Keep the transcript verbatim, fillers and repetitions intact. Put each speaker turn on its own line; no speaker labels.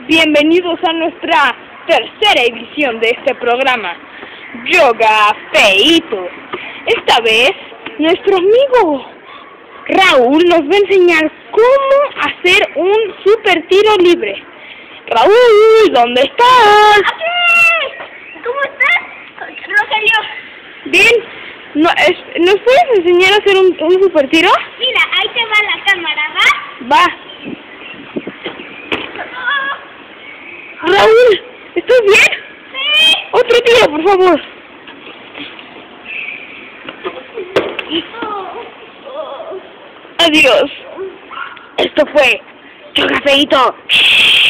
Bienvenidos a nuestra tercera edición de este programa, Yoga Feito. Esta vez, nuestro amigo Raúl nos va a enseñar cómo hacer un super tiro libre. Raúl, ¿dónde estás?
¡Aquí! ¿Cómo estás, Rogelio?
Bien, no, es, ¿nos puedes enseñar a hacer un, un super tiro?
Mira, ahí te va la cámara, ¿va?
Va. Raúl, ¿estás bien?
Sí.
Otro tiro, por favor. Adiós. Esto fue Yoga Feito.